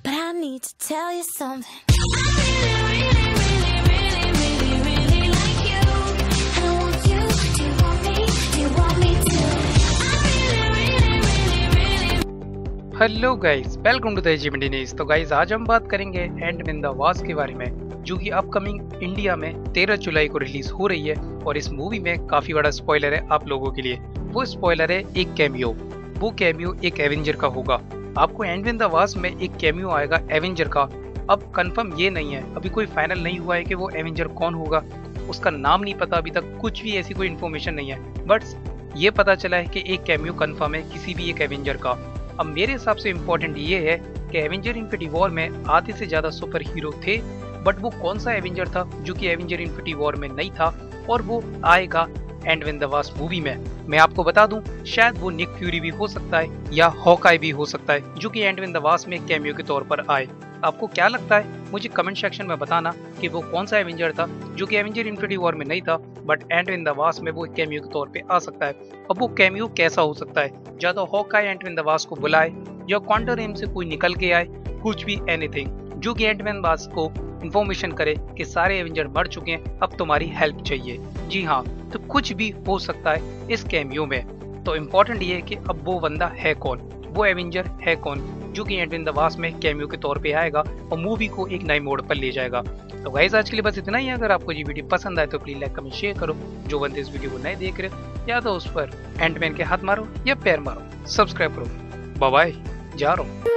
but I need to tell you something. Hello guys, welcome to the AGMD news. तो गाइस, आज हम बात करेंगे एंटमैन द वास्प के बारे में, जो कि अपकमिंग इंडिया में 13 जुलाई को रिलीज हो रही है। और इस मूवी में काफी बड़ा स्पॉइलर है आप लोगों के लिए। वो स्पॉइलर है एक कैमियो। वो कैमियो एक एवेंजर का होगा। आपको एंटमैन द वास्प में एक कैमियो आएगा एवेंजर का। अब कंफर्म ये नहीं है, अभी कोई फाइनल नहीं हुआ है कि वो एवेंजर कौन होगा। उसका नाम नहीं पता अभी तक, कुछ भी ऐसी कोई इन्फॉर्मेशन नहीं है। बट ये पता चला है कि एक कैमियो कंफर्म है किसी भी एक एवेंजर का। अब मेरे हिसाब से इम्पोर्टेंट ये है कि एवेंजर इन्फिनिटी वॉर में आधे से ज्यादा सुपर हीरो थे, बट वो कौन सा एवेंजर था जो कि एवेंजर इन्फिनिटी वॉर में नहीं था, और वो आएगा एंटमैन द वास्प मूवी में। मैं आपको बता दूं, शायद वो निक फ्यूरी भी हो सकता है या हॉकाई भी हो सकता है, जो कि एंटमैन द वास्प में कैमियो के तौर पर आए। आपको क्या लगता है मुझे कमेंट सेक्शन में बताना कि वो कौन सा एवेंजर था जो कि एवेंजर इन्फिनिटी वॉर में नहीं था, बट एंटमैन द वास्प में वो कैमियो के तौर पे आ सकता है। अब वो कैमियो कैसा हो सकता है, ज्यादा हॉकाई एंटमैन द वास्प को बुलाए या क्वांटम से कोई निकल के आए, कुछ भी एनीथिंग, जो कि एंटमैन वास्प को इन्फॉर्मेशन करे कि सारे एवेंजर मर चुके हैं, अब तुम्हारी हेल्प चाहिए। जी हाँ, तो कुछ भी हो सकता है इस कैमियो में। तो इम्पोर्टेंट ये है कि अब वो बंदा है कौन, वो एवेंजर है कौन, जो कि एंटमैन द वास्प में कैमियो के तौर पे आएगा और मूवी को एक नए मोड़ पर ले जाएगा। तो गाइस, आज के लिए बस इतना ही। अगर आपको ये वीडियो पसंद आए तो प्लीज लाइक कमेंट शेयर करो। जो बंदे इस वीडियो को नए देख रहे हो, या तो उस पर एंटमैन के हाथ मारो या पैर मारो, सब्सक्राइब करो। बाय बाय, जा रहा हूँ।